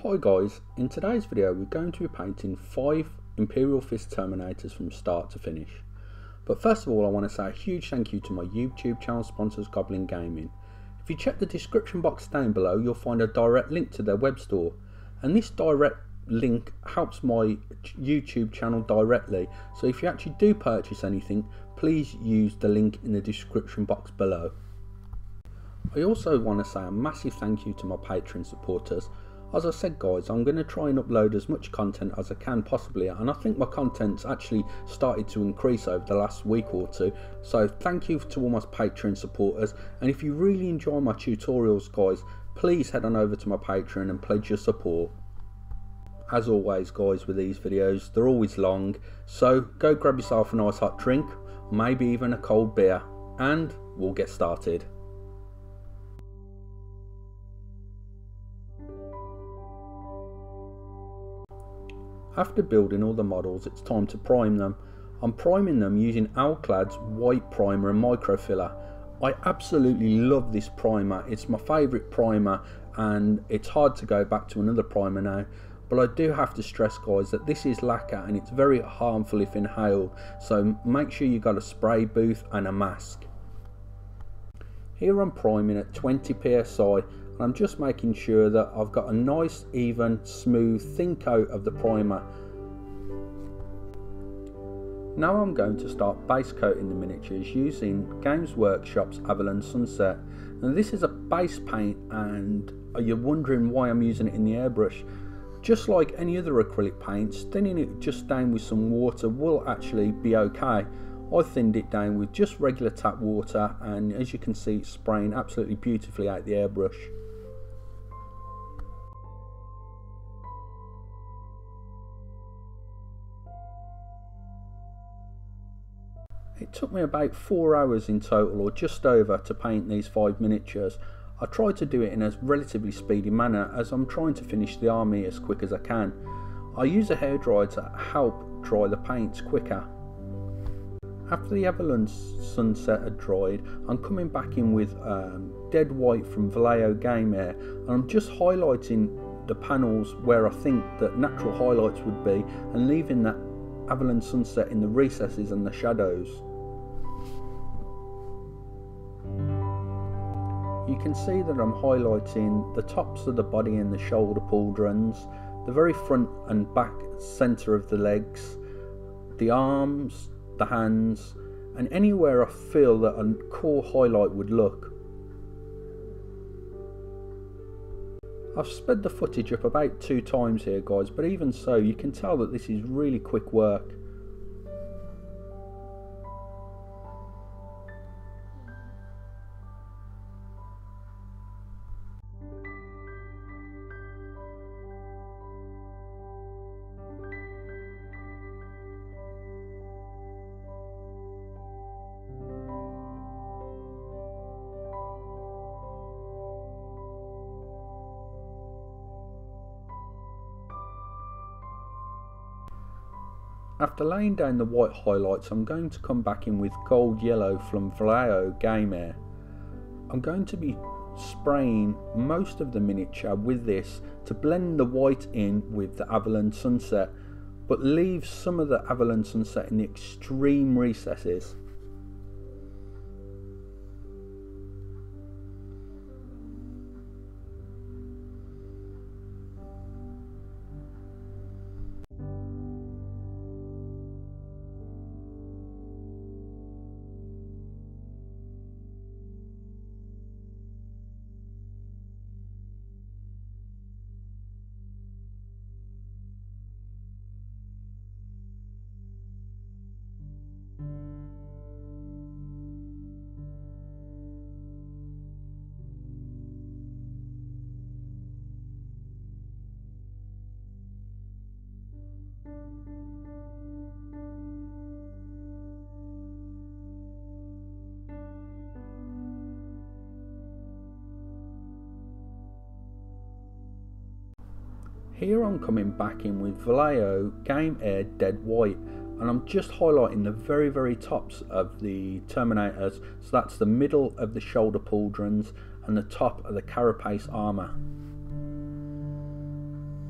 Hi guys, in today's video we're going to be painting 5 Imperial Fist Terminators from start to finish. But first of all I want to say a huge thank you to my YouTube channel sponsors Goblin Gaming. If you check the description box down below you'll find a direct link to their web store, and this direct link helps my YouTube channel directly, so if you actually do purchase anything please use the link in the description box below. I also want to say a massive thank you to my Patreon supporters. As I said guys, I'm going to try and upload as much content as I can possibly, and I think my content's actually started to increase over the last week or two, so thank you to all my Patreon supporters. And if you really enjoy my tutorials guys, please head on over to my Patreon and pledge your support. As always guys, with these videos they're always long, so go grab yourself a nice hot drink, maybe even a cold beer, and we'll get started. After building all the models, it's time to prime them. I'm priming them using Alclad's white primer and microfiller. I absolutely love this primer, it's my favourite primer and it's hard to go back to another primer now. But I do have to stress guys that this is lacquer and it's very harmful if inhaled, so make sure you got a spray booth and a mask. Here I'm priming at 20 psi. I'm just making sure that I've got a nice, even, smooth, thin coat of the primer. Now I'm going to start base coating the miniatures using Games Workshop's Avalon Sunset. Now this is a base paint, and you're wondering why I'm using it in the airbrush. Just like any other acrylic paints, thinning it just down with some water will actually be okay. I thinned it down with just regular tap water, and as you can see it's spraying absolutely beautifully out the airbrush. It took me about 4 hours in total, or just over, to paint these 5 miniatures. I tried to do it in a relatively speedy manner as I'm trying to finish the army as quick as I can. I use a hairdryer to help dry the paints quicker. After the Avalon Sunset had dried, I'm coming back in with Dead White from Vallejo Game Air, and I'm just highlighting the panels where I think that natural highlights would be, and leaving that Avalon Sunset in the recesses and the shadows. You can see that I'm highlighting the tops of the body and the shoulder pauldrons, the very front and back centre of the legs, the arms, the hands, and anywhere I feel that a core highlight would look. I've sped the footage up about 2 times here guys, but even so you can tell that this is really quick work. After laying down the white highlights, I'm going to come back in with gold yellow from Vallejo Game Air. I'm going to be spraying most of the miniature with this to blend the white in with the Avalon Sunset, but leave some of the Avalon Sunset in the extreme recesses. Here I'm coming back in with Vallejo Game Air Dead White, and I'm just highlighting the very tops of the Terminators, so that's the middle of the shoulder pauldrons and the top of the carapace armour.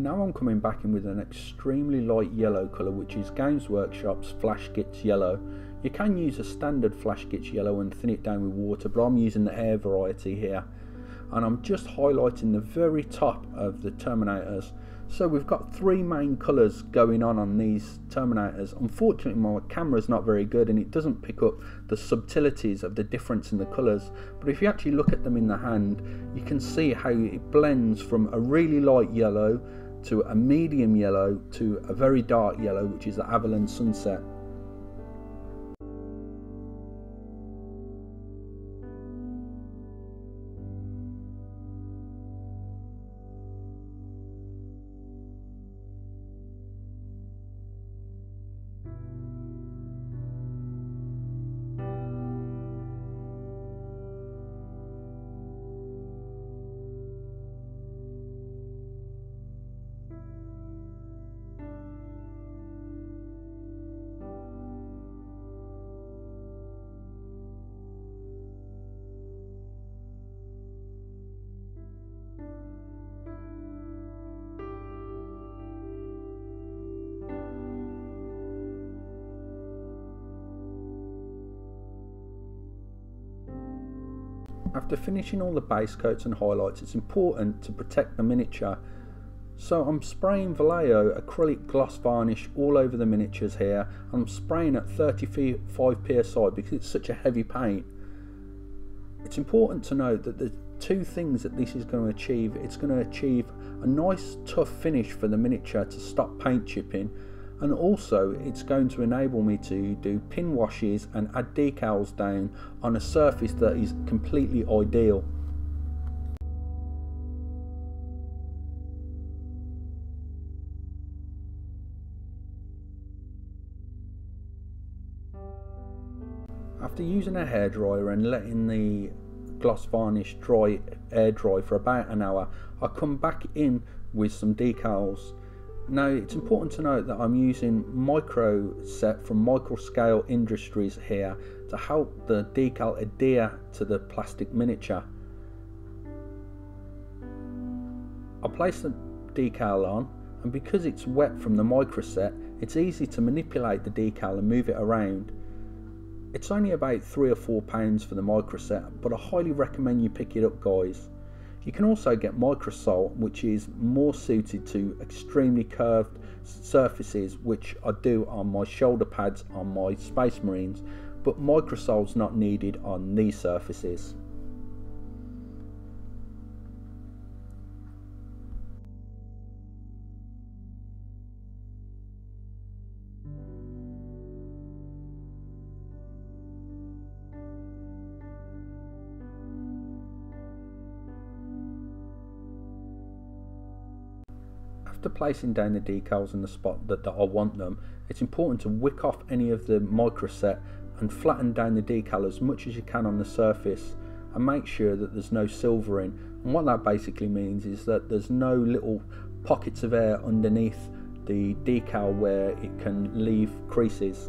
Now I'm coming back in with an extremely light yellow colour, which is Games Workshop's Flash Gitz Yellow. You can use a standard Flash Gitz Yellow and thin it down with water, but I'm using the air variety here. And I'm just highlighting the very top of the Terminators. So we've got three main colours going on these Terminators. Unfortunately my camera's not very good and it doesn't pick up the subtleties of the difference in the colours, but if you actually look at them in the hand, you can see how it blends from a really light yellow to a medium yellow to a very dark yellow, which is the Avalon Sunset. After finishing all the base coats and highlights, it's important to protect the miniature. So I'm spraying Vallejo acrylic gloss varnish all over the miniatures here. I'm spraying at 35 psi because it's such a heavy paint. It's important to note that the two things that this is going to achieve, it's going to achieve a nice tough finish for the miniature to stop paint chipping, and also it's going to enable me to do pin washes and add decals down on a surface that is completely ideal. After using a hairdryer and letting the gloss varnish air dry for about an hour, I come back in with some decals. Now it's important to note that I'm using Micro Set from Microscale Industries here to help the decal adhere to the plastic miniature. I place the decal on, and because it's wet from the Micro Set, it's easy to manipulate the decal and move it around. It's only about £3 or £4 for the Micro Set, but I highly recommend you pick it up, guys. You can also get Microsol, which is more suited to extremely curved surfaces, which I do on my shoulder pads on my Space Marines, but Microsol's not needed on these surfaces. After placing down the decals in the spot that I want them, it's important to wick off any of the Micro Set and flatten down the decal as much as you can on the surface, and make sure that there's no silvering. And what that basically means is that there's no little pockets of air underneath the decal where it can leave creases.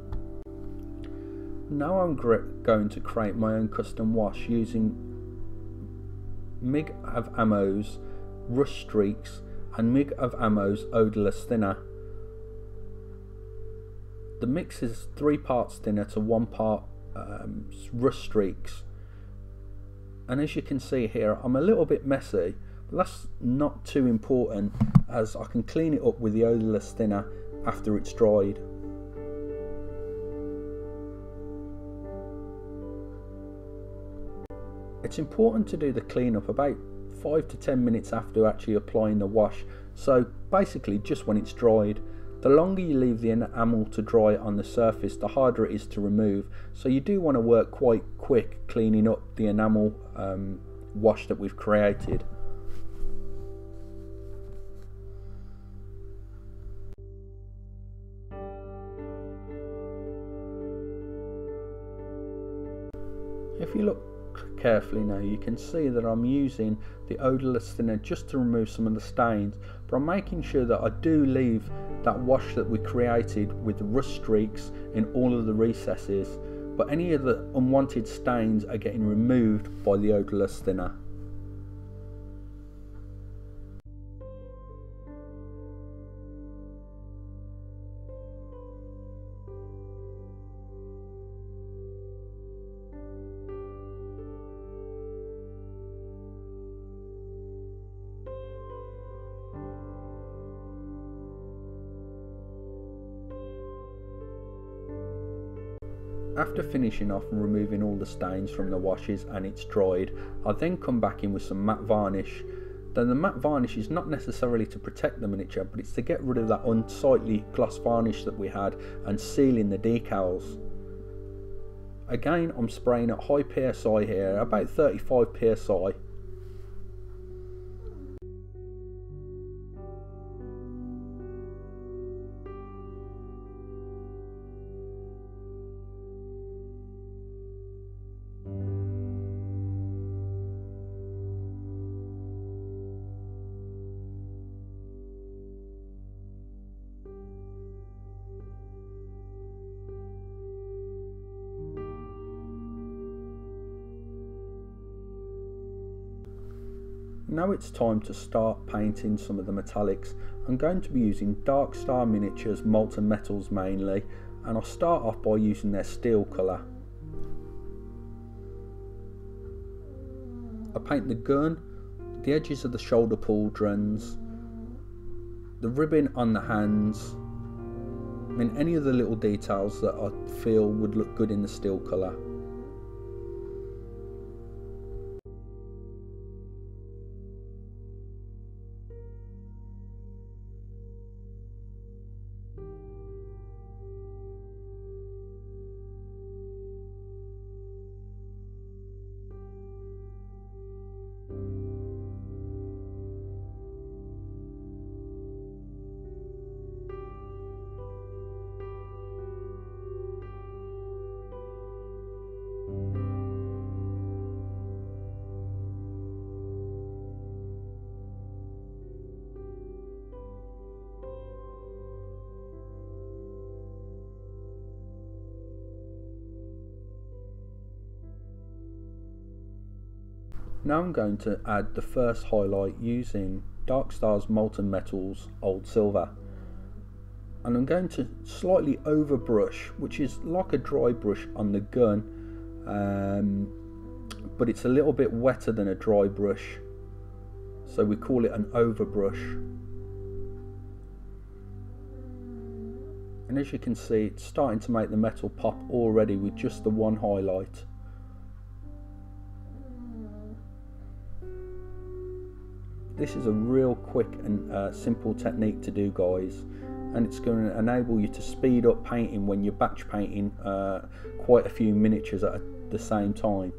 Now I'm going to create my own custom wash using MiG of Ammo's Rust Streaks and MiG of Ammo's Odorless Thinner. The mix is 3 parts thinner to 1 part Rust Streaks, and as you can see here, I'm a little bit messy, but that's not too important as I can clean it up with the Odorless Thinner after it's dried. It's important to do the cleanup about 5 to 10 minutes after actually applying the wash, so basically just when it's dried. The longer you leave the enamel to dry on the surface, the harder it is to remove, so you do want to work quite quick cleaning up the enamel wash that we've created. If you look carefully now, you can see that I'm using the Odorless Thinner just to remove some of the stains, but I'm making sure that I do leave that wash that we created with the Rust Streaks in all of the recesses, but any of the unwanted stains are getting removed by the Odorless Thinner. After finishing off and removing all the stains from the washes and it's dried, I then come back in with some matte varnish. Then the matte varnish is not necessarily to protect the miniature, but it's to get rid of that unsightly gloss varnish that we had and seal in the decals. Again, I'm spraying at high PSI here, about 35 PSI. Now it's time to start painting some of the metallics. I'm going to be using Dark Star Miniatures Molten Metals mainly, and I'll start off by using their steel colour. I paint the gun, the edges of the shoulder pauldrons, the ribbon on the hands, and any of the little details that I feel would look good in the steel colour. Now I'm going to add the first highlight using Dark Star's Molten Metals Old Silver, and I'm going to slightly overbrush, which is like a dry brush on the gun, but it's a little bit wetter than a dry brush, so we call it an overbrush. And as you can see, it's starting to make the metal pop already with just the one highlight. This is a real quick and simple technique to do, guys, and it's going to enable you to speed up painting when you're batch painting quite a few miniatures at the same time.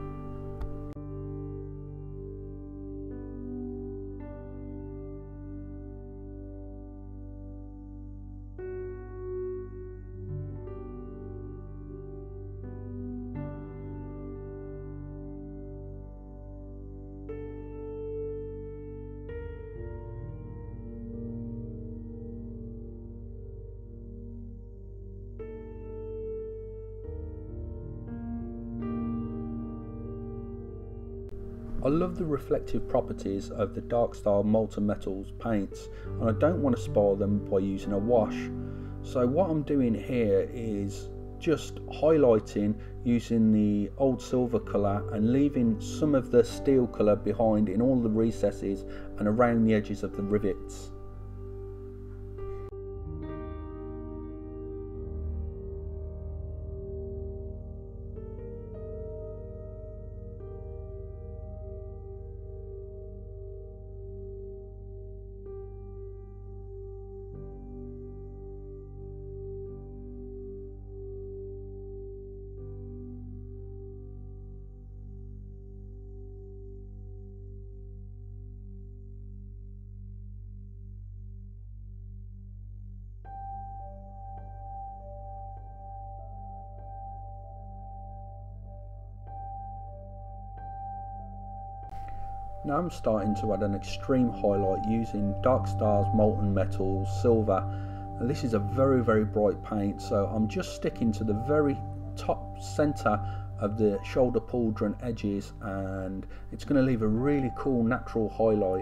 I love the reflective properties of the Dark Star Molten Metals paints, and I don't want to spoil them by using a wash. So what I'm doing here is just highlighting using the old silver colour and leaving some of the steel colour behind in all the recesses and around the edges of the rivets. Now I'm starting to add an extreme highlight using Dark Star's Molten Metals Silver. And this is a very bright paint, so I'm just sticking to the very top centre of the shoulder pauldron edges, and it's going to leave a really cool natural highlight.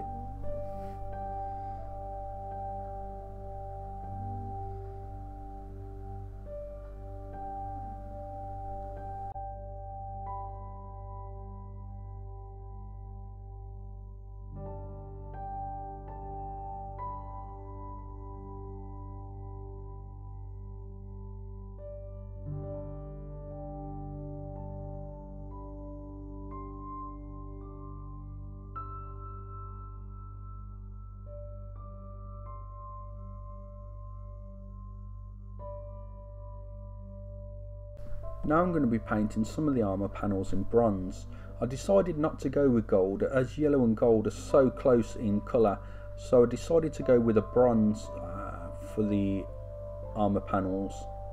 Now I'm going to be painting some of the armour panels in bronze. I decided not to go with gold as yellow and gold are so close in colour, so I decided to go with a bronze for the armour panels.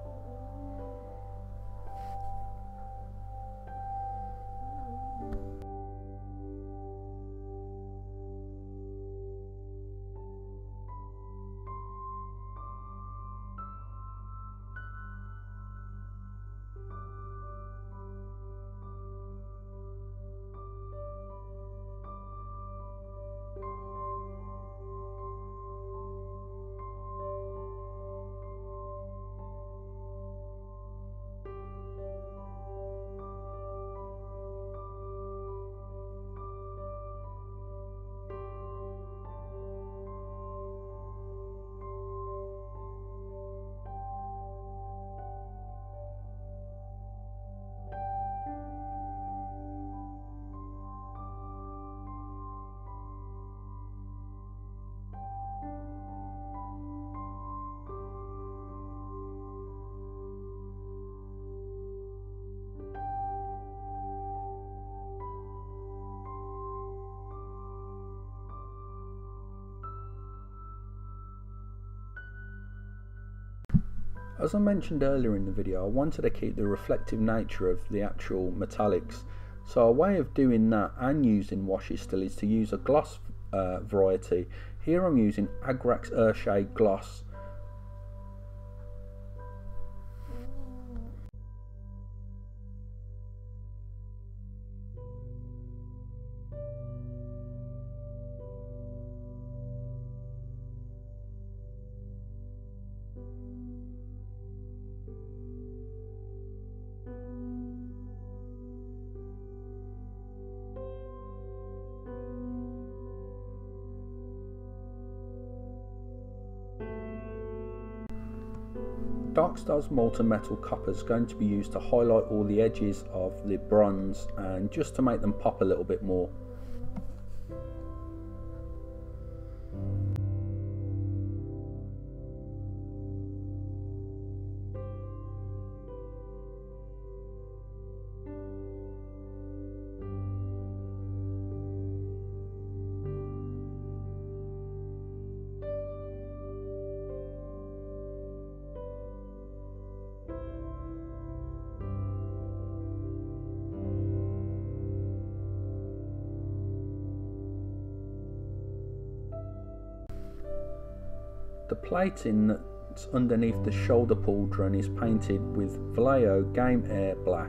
As I mentioned earlier in the video, I wanted to keep the reflective nature of the actual metallics. So a way of doing that and using washes still is to use a gloss variety. Here I'm using Agrax Earthshade Gloss. Darkstar's Molten Metal Copper is going to be used to highlight all the edges of the bronze and just to make them pop a little bit more. The plating that's underneath the shoulder pauldron is painted with Vallejo Game Air Black.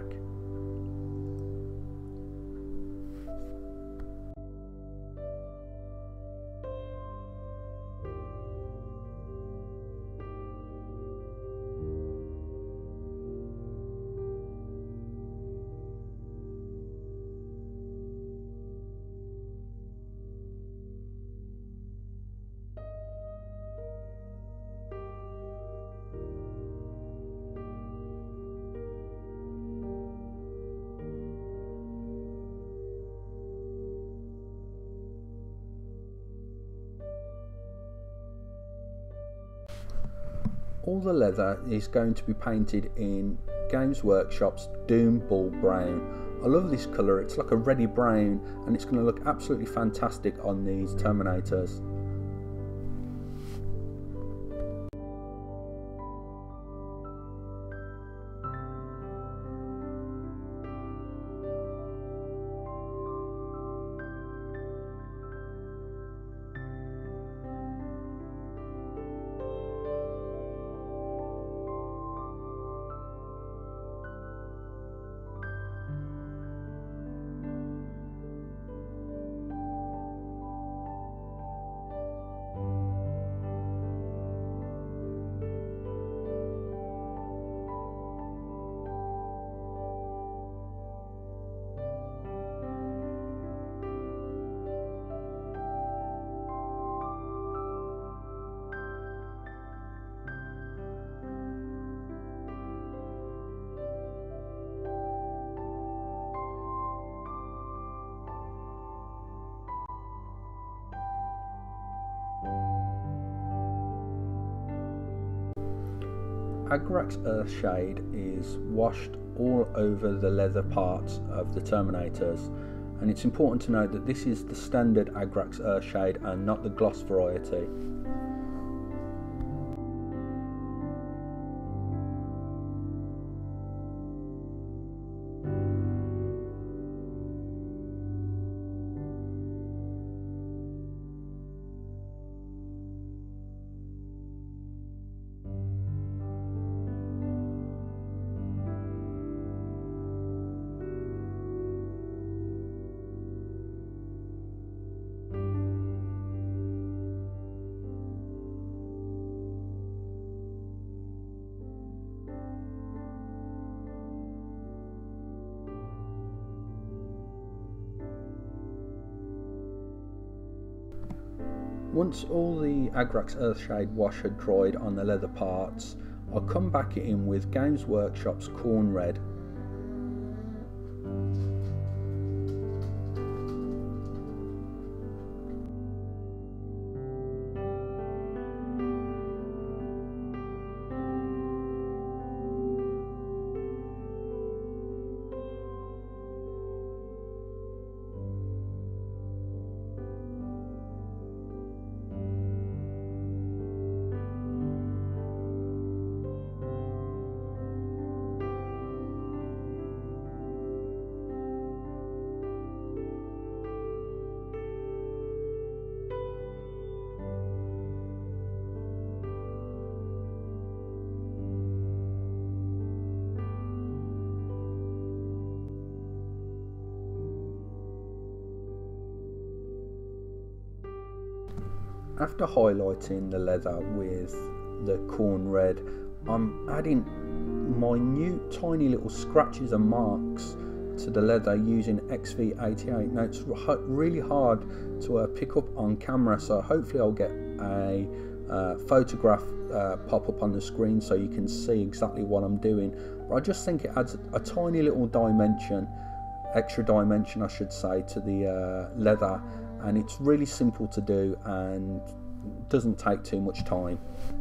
All the leather is going to be painted in Games Workshop's Doom Bull Brown. I love this colour, it's like a reddy brown and it's going to look absolutely fantastic on these Terminators. Agrax Earthshade is washed all over the leather parts of the Terminators, and it's important to note that this is the standard Agrax Earthshade and not the gloss variety. Once all the Agrax Earthshade wash had dried on the leather parts, I'll come back in with Games Workshop's Khorne Red. After highlighting the leather with the Khorne Red, I'm adding minute tiny little scratches and marks to the leather using XV88. Now it's really hard to pick up on camera, so hopefully I'll get a photograph pop up on the screen so you can see exactly what I'm doing. But I just think it adds a tiny little dimension, extra dimension I should say, to the leather, and it's really simple to do and doesn't take too much time.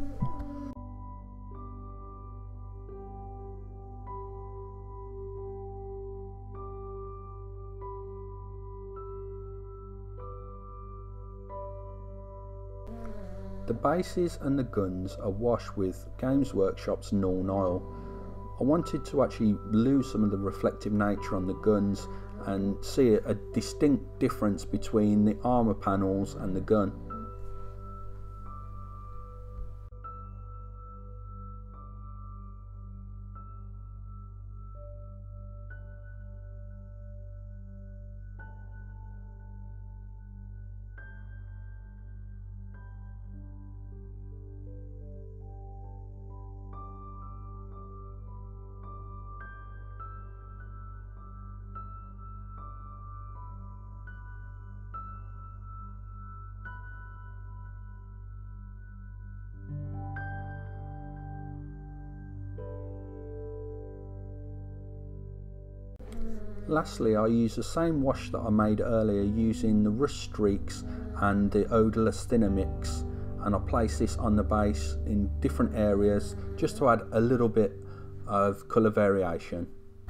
The bases and the guns are washed with Games Workshop's Nuln Oil. I wanted to actually lose some of the reflective nature on the guns and see a distinct difference between the armour panels and the gun. Lastly, I use the same wash that I made earlier using the rust streaks and the odourless thinner mix, and I place this on the base in different areas just to add a little bit of colour variation.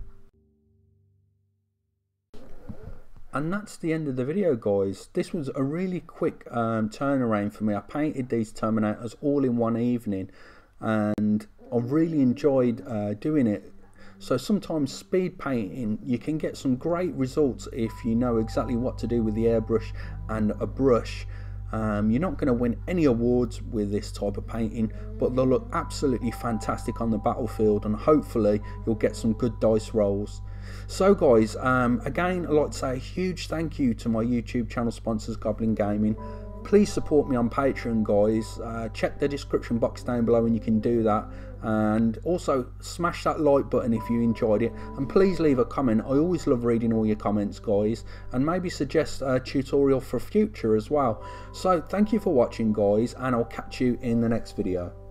And that's the end of the video, guys. This was a really quick turnaround for me. I painted these Terminators all in one evening and I really enjoyed doing it. So sometimes speed painting, you can get some great results if you know exactly what to do with the airbrush and a brush. You're not going to win any awards with this type of painting, but they'll look absolutely fantastic on the battlefield, and hopefully you'll get some good dice rolls. So guys, again I'd like to say a huge thank you to my YouTube channel sponsors, Goblin Gaming. Please support me on Patreon, guys. Check the description box down below and you can do that, and also smash that like button if you enjoyed it, and please leave a comment. I always love reading all your comments, guys, and maybe suggest a tutorial for future as well. So thank you for watching, guys, and I'll catch you in the next video.